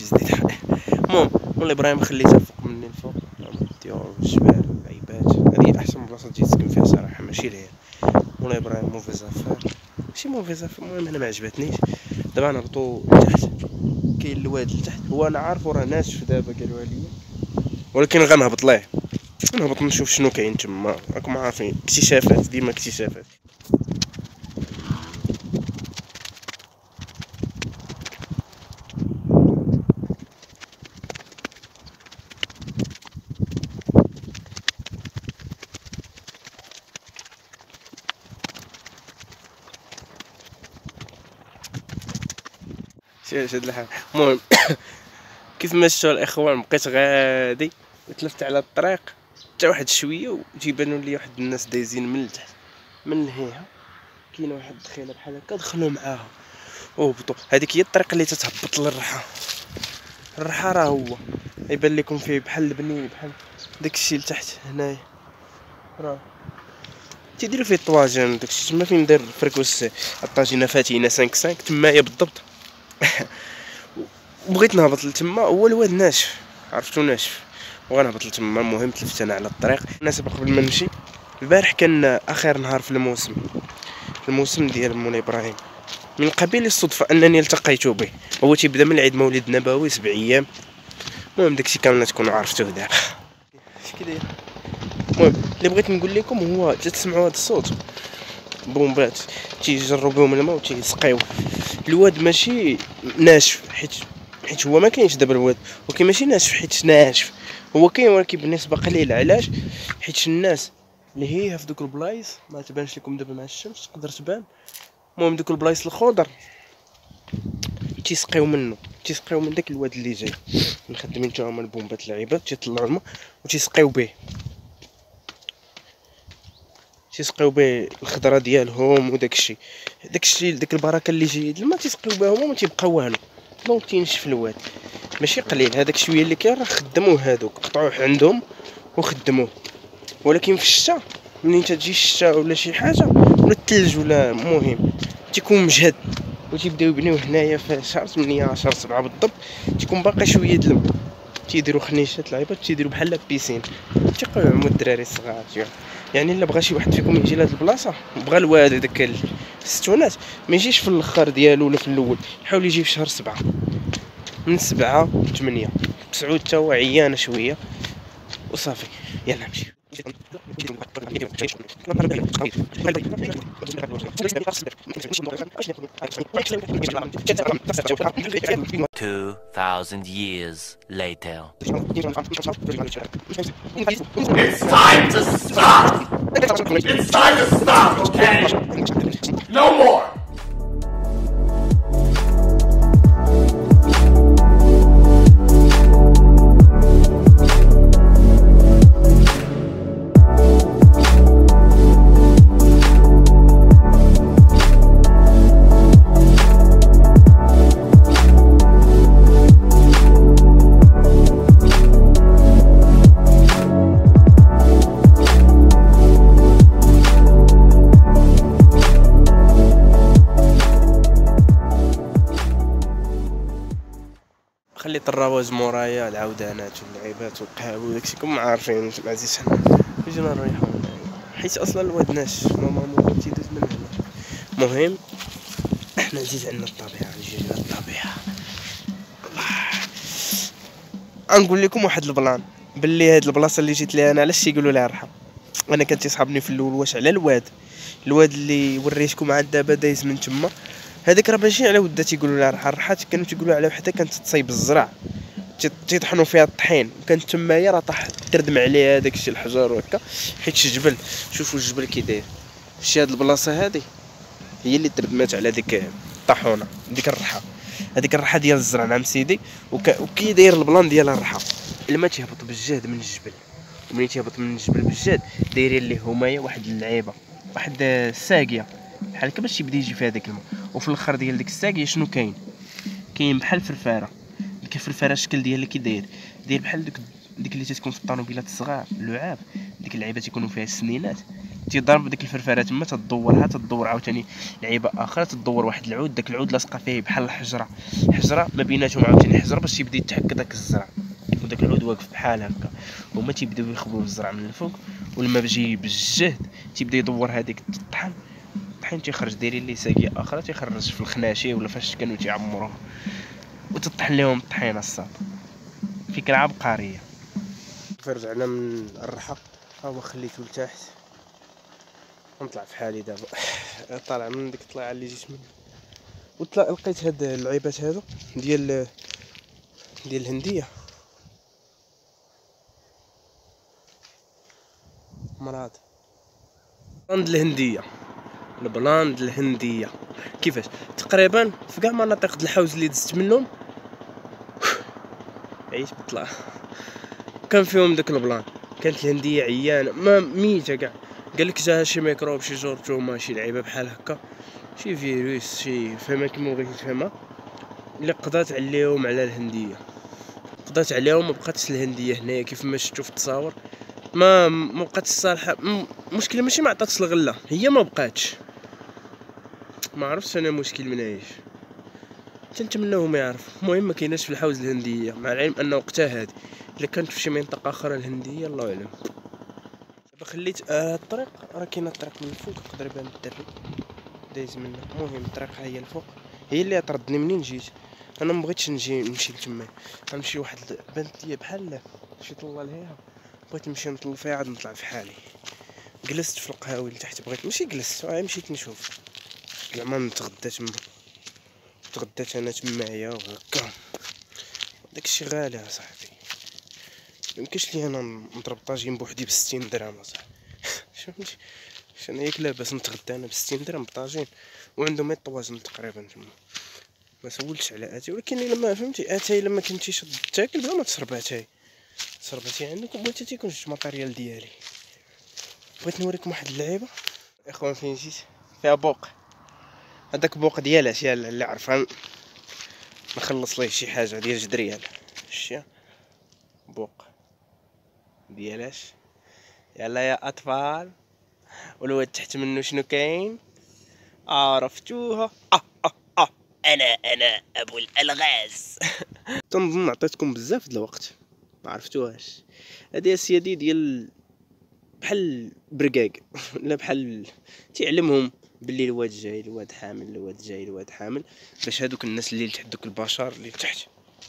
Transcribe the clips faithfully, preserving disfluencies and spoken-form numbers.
جديد. المهم مولاي ابراهيم خليتها فوق مني الفوق الديور والجبال والعيبات. هذه احسن بلاصه تجي تسكن فيها صراحه، ماشي لهي مولاي ابراهيم موفيز افير، ماشي موفيز افير. المهم انا ما عجبتنيش. دابا نهبطوا لتحت، كاين الواد لتحت، هو انا عارف راه ناشف دابا قالوها ليا، ولكن غنهبط ليه، نهبط نشوف شنو كاين تما. راكم عارفين اكتشافات، ديما اكتشافات. شي هاد الحال. المهم كيف ما شفتوا الاخوان بقيت غادي وتلفت على الطريق حتى واحد شويه وتيبانوا لي واحد الناس دايزين من التحت من لهيها، كاينه واحد الدخيله بحال هكا دخلوا معاها وهبطوا. هذيك هي الطريق اللي تتهبط للرحا. الرحا راه هو يبان لكم فيه بحال البنين، بحال داكشي لتحت هنايا راه تيديروا فيه الطواجن داكشي تما فين داير فريكوسي الطاجينه فاتينه خمسة خمسة تمايا بالضبط. بغيت نهبط لتما، هو الواد ناشف، عرفتو ناشف، وغنهبط لتما. المهم تلفت انا على الطريق. بالمناسبه قبل ما نمشي، البارح كان اخر نهار في الموسم، الموسم ديال مولاي ابراهيم. من قبيل الصدفه انني التقيت به. هو تيبدا من عيد مولد نبوي سبع ايام. المهم داكشي كامل تكونوا عرفتوه دابا. اش كيداير؟ المهم اللي بغيت نقول لكم هو تسمعوا هذا الصوت بومبات تيجروا بهم الماء وتيسقيو. الواد ماشي ناشف حيت حيت هو ما كاينش دابا الواد، ولكن ماشي ناشف حيت ناشف، هو كاين ولكن بنسبه قليله. علاش؟ حيت الناس اللي هي في دوك البلايص ما تبانش لكم دابا مع الشمس، تقدر تبان. المهم دوك البلايص الخضر تيسقيو منه، تيسقيو من داك الواد اللي جاي. مخدمين حتى هما البومبات العيبات تيطلعوا الماء وتيسقيو به، تيسقيو به الخضره ديالهم وداكشي. داكشي داك البركه اللي جايه الماء تيسقيو بها هما وما تيبقى والو. دونك تينشف الواد ماشي قليل. هذاك شويه اللي كاين راه خدموه، هادوك قطعوه عندهم وخدموه. ولكن في الشتاء منين تجي الشتاء ولا شي حاجه ولا الثلج ولا المهم تيكون مجهد، وتيبداو يبنيو هنايا في شهر ثمانية شهر سبعة بالضبط. تيكون باقي شويه د الماء، تيديروا خنيشات العيبات، تيديروا بحال بيسين، تيبقاو يعوموا الدراري الصغار. يعني الا بغى شي واحد فيكم يجي لهاد البلاصه، بغى الواد هذاك الستونات ما يجيش في الاخر ديالو ولا في الاول، يحاول يجي في شهر سبعة، من سبعة ثمانية تسعود تا هو عيانه شويه وصافي. يلا نمشي. Two thousand years later. It's time to stop! It's time to stop, okay? No more! خليت الرواز مورايا، العودانات واللعيبات والقهاوي وداكشي كم عارفين العزيز. حنا جينا نريحو حيت اصلا الواد ناش نورمالمون تيدوز من هنا. المهم احنا نزيد عندنا الطبيعه، نجي عندنا الطبيعه. غنقول لكم واحد البلان باللي هاد البلاصه اللي جيت ليها انا علاش يقولوا لها رحا. انا كان تيصحابني في الاول واش على الواد الواد اللي وريتكم عاد دابا دايز من تما، هذاك راه ماشي على ودا تيقولوا لها رحا. الرحات كانوا تيقولوا على وحده كانت تصايب الزرع، تيطحنوا فيها الطحين، وكانت تمايا راه طاح تردم عليها داكشي الحجر وهكا حيت شي جبل. شوفوا الجبل كي داير. شتي هاد البلاصه هادي هي اللي تردمات على ديك الطاحونه، ديك الرحا، هذيك الرحا ديال الزرع نعم سيدي. وك... وكي داير البلان ديال الرحا، الماء تيهبط بالجهد من الجبل، ومنين تيهبط من الجبل بالجهد دايرين ليه همايا واحد اللعيبه، واحد الساقيه بحال هكا باش يبدا يجي فيها داك الماء. وفي الاخر ديال ديك الساقيه شنو كاين؟ كاين بحال فرفاره. ديك الفرفاره الشكل ديالها كي داير داير بحال ديك ديك اللي تتكون في الطوموبيلات الصغار اللعاب، ديك اللعيبه تيكونوا فيها السنينات، تيضرب ديك الفرفره تما تدورها تدور عاوتاني لعيبه اخرى تدور واحد العود داك العود لاصقه فيه بحال الحجره حجره ما بيناتهم عاوتاني حجره باش يبدا يتحك داك الزرع وداك العود واقف بحال هكا هما تيبداو يخبوا الزرع من الفوق ولما بيجي بالجهد تيبدا يدور هذيك الطحن الطحين تيخرج دايرين ليه ساقيه اخرى تيخرج في الخناشي ولا فاش كانوا تيعمروها وتطحن لهم الطحينه الصاد فكره عبقريه. فرجعنا من الرحى ها هو خليته لتحت نطلع في حالي دابا طالع من ديك الطليعه اللي جيت منها وطلع لقيت هاد اللعيبات هادو ديال ديال الهنديه مراد بلاند الهنديه البلاند الهنديه كيفاش تقريبا في كاع مناطق د الحوز اللي دزت منهم عيش بطلع كان فيهم داك البلان كانت الهنديه عيانه ما ميته كاع قال لك جاها شي ميكروب شي جرثومه شي لعيبه بحال هكا شي فيروس شي فهمها كيما بغيتي تفهمها اللي قضات عليهم على الهنديه قضات عليهم ما بقاتش الهنديه هنايا كيف ما شفتوا في التصاور ما ما بقاتش صالحه المشكله ماشي ما عطاتش الغله هي ما بقاتش ما عرفتش انا المشكل من ايش تنتمناو ما يعرف المهم ما كايناش في الحوز الهنديه مع العلم ان وقتها هذه الا كانت في شي منطقه اخرى الهنديه الله اعلم. دابا خليت آه الطريق راه كاينه الطريق من الفوق يقدر يبان الدري دايز منها المهم الطريق هي الفوق هي اللي طردني منين جيت انا ما بغيتش نجي نمشي لتما غنمشي واحد بانت ليا بحال شي طله لهيها بغيت نمشي نطل فيها عاد نطلع في حالي جلست في القهاوي لتحت بغيت ماشي جلست غير مشيت نشوف زعما نتغدى تما تغديت انا تمايا وهكا داكشي غالي اصاحبي ميمكنش لي انا نضرب طاجين بوحدي بستين درهم اصاحبي فهمتي باش انا ياك لاباس نتغدى انا بستين درهم بطاجين وعندهم غير طوازن تقريبا تما ما سولتش على اتاي ولكن لما فهمتي اتاي لما كنتيش تاكل بلا ما تشرب اتاي شربتي عندك وبغيتي تيكون جوج ماتيريال ديالي بغيت نوريكم واحد اللعيبه اخوان فين جيت فيها بوق هذاك بوق ديالاش يلا اللي عرفان نخلص ليه شي حاجه ديال جد ريال شتي بوق ديالاش يلا يا اطفال والواد تحت منه شنو كاين عرفتوها اه اه اه انا انا ابو الالغاز تنظن عطيتكم بزاف د الوقت ما عرفتوهاش هذه السيادي ديال بحال برقاق لا بحال تيعلمهم باللي الواد جاي الواد حامل الواد جاي الواد حامل باش هادوك الناس اللي تحت دوك البشر اللي تحت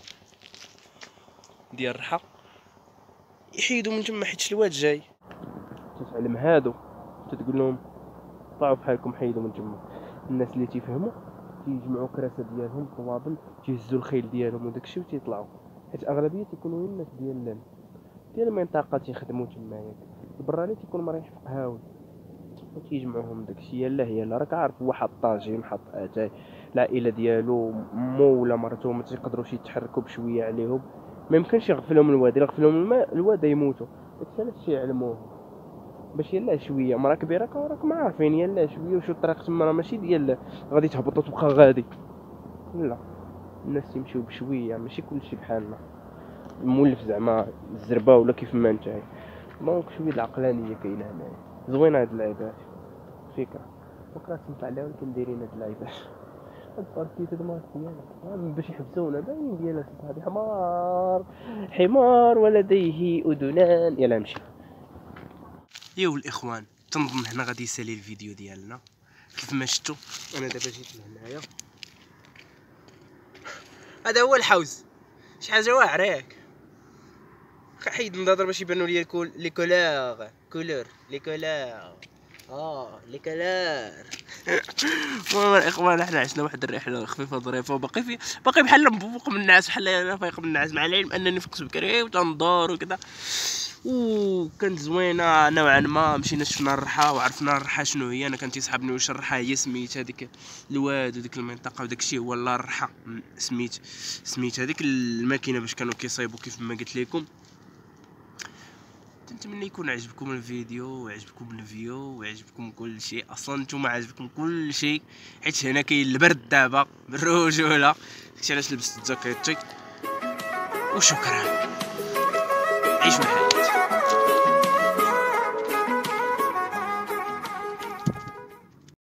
ديال الرحى يحيدوا من تما حيت الواد جاي تتعلم هادو تتقول لهم طلعوا بحالكم حيدوا من تما الناس اللي تيفهموا تيجمعوا كراسه ديالهم طوابل تيهزوا الخيل ديالهم وداكشي وتيطلعوا حيت اغلبيه تيكونوا الناس ديال ديال المنطقه تيخدموا تمايا البراني تيكون مريح في قهاوي وتيجمعوهم داكشي يلاه يلاه راك عارف هو حاط طاجين حاط اتاي العائله ديالو مو ولا مرتو ما تيقدروش يتحركوا بشويه عليهم ما يمكنش يغفلهم الواد الا غفلهم الماء الواد يموتوا داكشي علاش تيعلموه باش يلاه شويه مرا كبيره راكم عارفين يلاه شويه وشو الطريق تما راه ماشي ديال غادي تهبط وتبقى غادي لا الناس تيمشيو بشويه ماشي كلشي بحالنا مولف زعما الزربه ولا كيف ما نتايا دونك شويه العقلانيه كاينه هنايا زوينه هاد اللعيبات فكره بكره تنفع عليها ولكن دايرين هاد اللعيبات هاد بارتيت هاد مارك ديالك باش يحبسونا باين ديالها هادي حمار حمار ولديه اذنان يلا نمشي ياو الاخوان تنظن هنا غادي يسالي الفيديو ديالنا كيف ما شفتوا انا دابا جيت لهنايا هذا هو الحوز شي حاجه واعره ياك حيد النظر باش يبانوا لي الكول لي كولور كولور لي كولور اه لي كولور المهم الاخوان احنا عشنا واحد الرحله خفيفه ظريفه وباقي في باقي بحال مبوق من الناس بحال انا فايق من الناس مع العلم انني فقت بكري وتندور وكذا وكانت زوينه نوعا ما مشينا شفنا الرحى وعرفنا الرحى شنو هي انا كان تيسحبني واش الرحى هي سميت هذيك الواد وديك المنطقه وداك الشيء هو لا الرحى سميت سميت هذيك الماكينه باش كانوا كيصايبوا كيف ما قلت لكم. نتمنى يكون عجبكم الفيديو وعجبكم الفيو وعجبكم كل شيء اصلا نتوما عجبكم كل شيء حيت هنا كاين البرد دابا بالرجوله داكشي علاش لبست الجاكيتي وشكرا عيشوا الحياه.